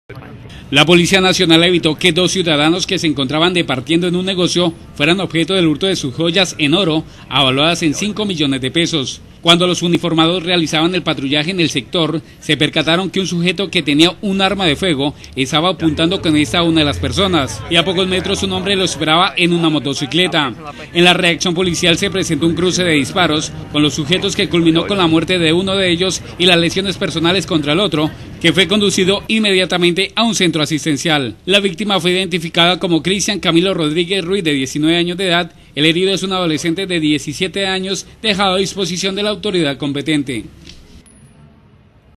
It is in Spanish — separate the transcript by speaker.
Speaker 1: La Policía Nacional evitó que dos ciudadanos que se encontraban departiendo en un negocio fueran objeto del hurto de sus joyas en oro, avaluadas en 5 millones de pesos. Cuando los uniformados realizaban el patrullaje en el sector, se percataron que un sujeto que tenía un arma de fuego estaba apuntando con esta a una de las personas, y a pocos metros un hombre lo esperaba en una motocicleta. En la reacción policial se presentó un cruce de disparos con los sujetos que culminó con la muerte de uno de ellos y las lesiones personales contra el otro, que fue conducido inmediatamente a un centro asistencial. La víctima fue identificada como Cristian Camilo Rodríguez Ruiz, de 19 años de edad. El herido es un adolescente de 17 años, dejado a disposición de la autoridad competente.